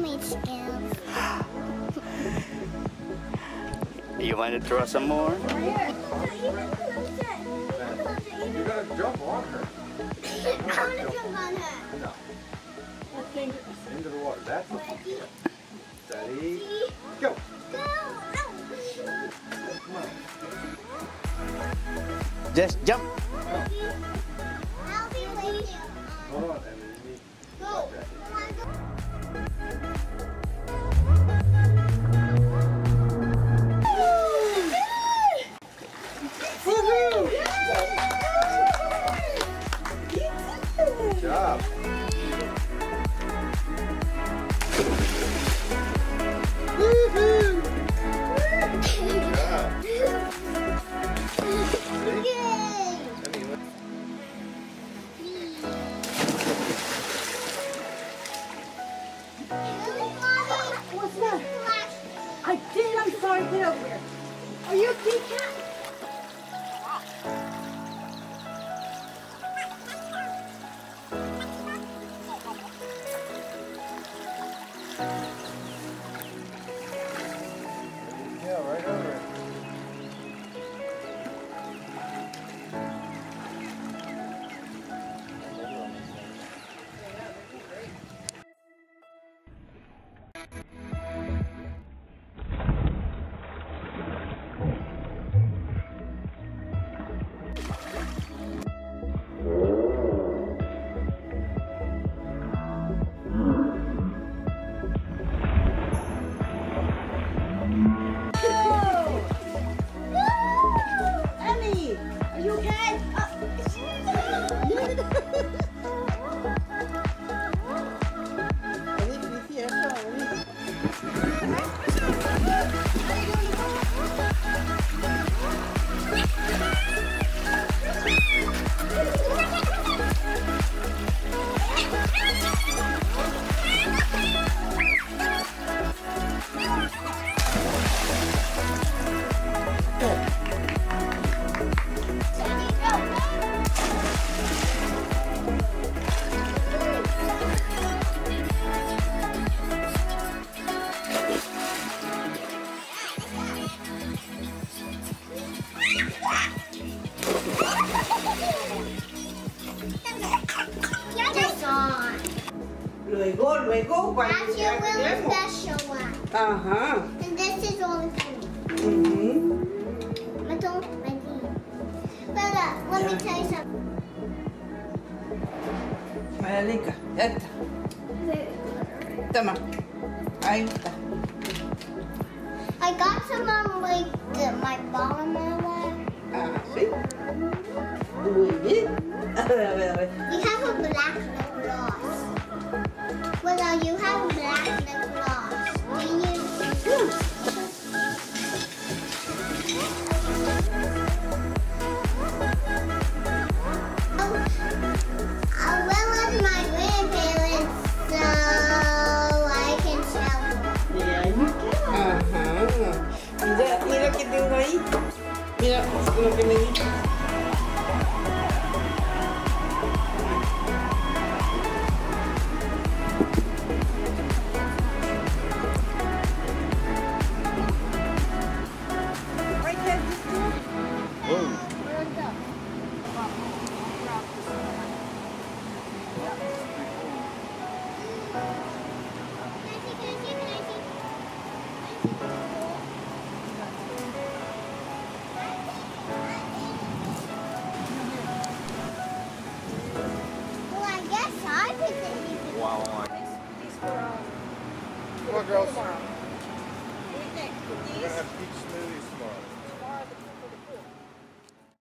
swimming skills. You want to throw some more? You're gonna jump on her. I want to jump on her. No. Into the water. That's what you do. Steady. Go. Go. Come on. Just jump. I'll be waiting. Hold on, Emmy. You need Go. Good job. What's that? I did. I'm sorry. Get over here. Are you a kitty cat? Yeah, right over it. Emmy, are you okay? Luego, cuando That's your really special one. Ajá. And this is only for me. I don't ready. But let me tell you something. Malika, ya está. Toma. Ahí está. I got some on like my bottom of my Ah, sí. Muy bien. A ver, a ver, a ver. You have a black lip gloss. Well, you have a black lip gloss. Can you? Well, as my grandparents, so I can sell them. Yeah, you can. Ajá. Mira, mira que tengo ahí. Mira lo que me dijo. Right there, this door. Whoa. Where'd it go? Well, I guess I would think you could. Wow. These were Come on, girls. tomorrow. What do you think? We're These? gonna have peach smoothies